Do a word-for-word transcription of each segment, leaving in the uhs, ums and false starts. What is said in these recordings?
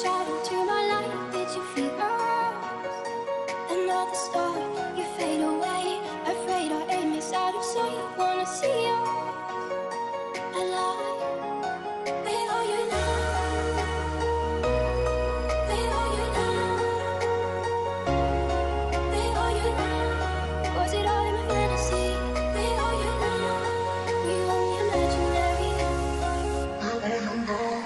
shadow to my light. Did you feel us? Another star, you fade away. Afraid our aim is out of sight. Wanna see you alive. Where are you now? Where are you now? Where are you now? Was it all in my fantasy? Where are you now? We only imaginary. I'm very humble.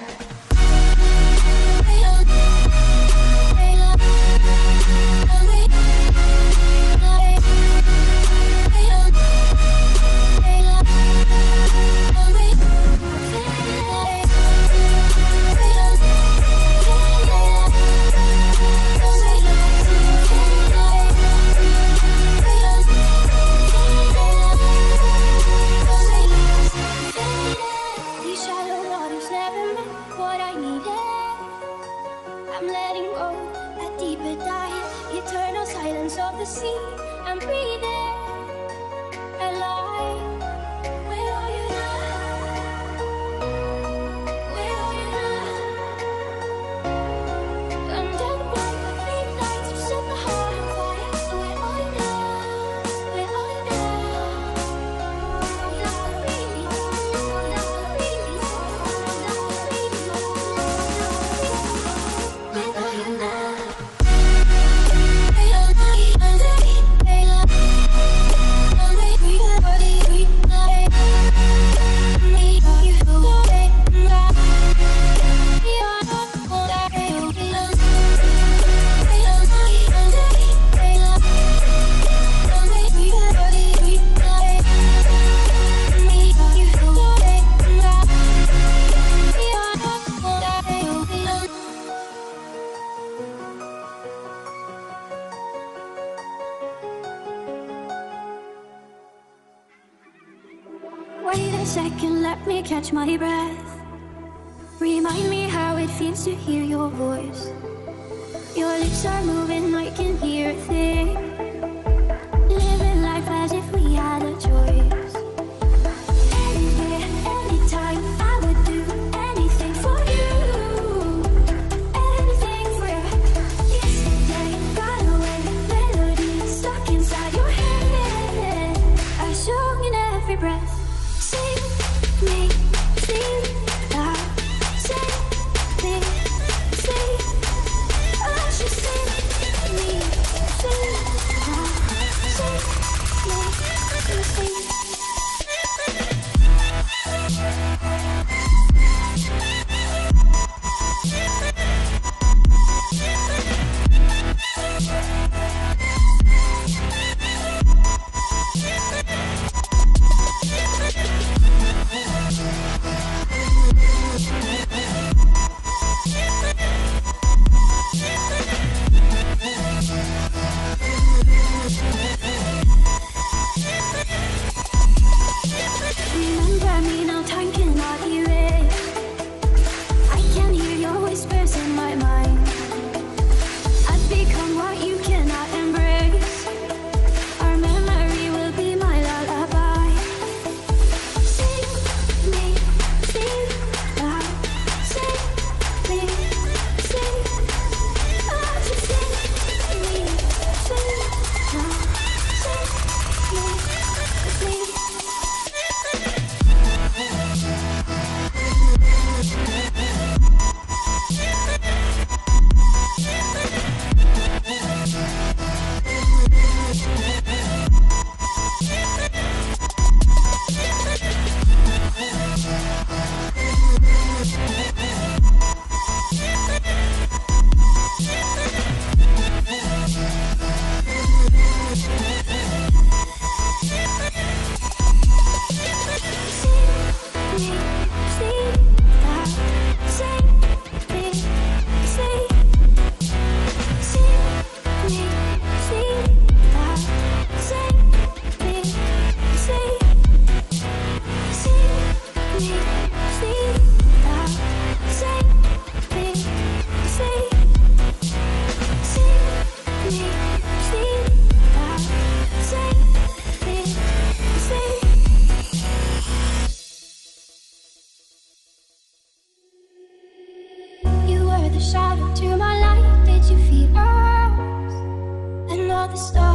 These shallow waters never meant what I needed. I'm letting go, a deeper dive, eternal silence of the sea. I'm breathing alive. Where are you now? Where are you now? Under the bright green lights, you set the heart on fire. So where are you now? Where are you now? Love me, love me, love me. Where are you now? Wait a second, let me catch my breath. Remind me how it feels to hear your voice. Your lips are moving, I can hear a thing. Living life as if we had a choice. Anywhere, anytime, I would do anything for you. Anything for you. Yesterday got away, melody stuck inside your head. I sung in every breath. Sing me, sing out, sing me, sing. Oh, she sing me, sing out, sing me, sing. shadow to my light. Did you feel us? And all the stars